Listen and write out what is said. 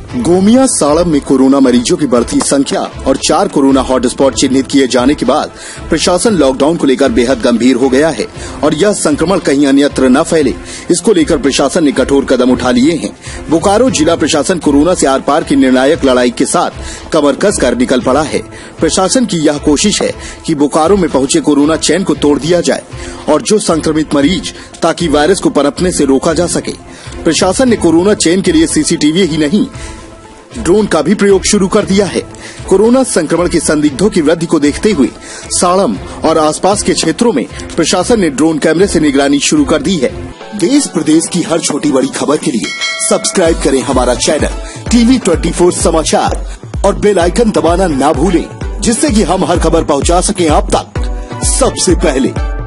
गोमिया साड़म में कोरोना मरीजों की बढ़ती संख्या और 4 कोरोना हॉटस्पॉट चिन्हित किए जाने के बाद प्रशासन लॉकडाउन को लेकर बेहद गंभीर हो गया है और यह संक्रमण कहीं अन्यत्र न फैले, इसको लेकर प्रशासन ने कठोर कदम उठा लिए हैं। बोकारो जिला प्रशासन कोरोना से आर पार की निर्णायक लड़ाई के साथ कमर कस कर निकल पड़ा है। प्रशासन की यह कोशिश है कि बोकारो में पहुंचे कोरोना चेन को तोड़ दिया जाए और जो संक्रमित मरीज ताकि वायरस को पनपने से रोका जा सके। प्रशासन ने कोरोना चेन के लिए सीसीटीवी ही नहीं, ड्रोन का भी प्रयोग शुरू कर दिया है। कोरोना संक्रमण के संदिग्धों की वृद्धि को देखते हुए साड़म और आसपास के क्षेत्रों में प्रशासन ने ड्रोन कैमरे से निगरानी शुरू कर दी है। देश प्रदेश की हर छोटी बड़ी खबर के लिए सब्सक्राइब करें हमारा चैनल टीवी 24 समाचार और बेल आइकन दबाना ना भूलें, जिससे कि हम हर खबर पहुंचा सकें आप तक सबसे पहले।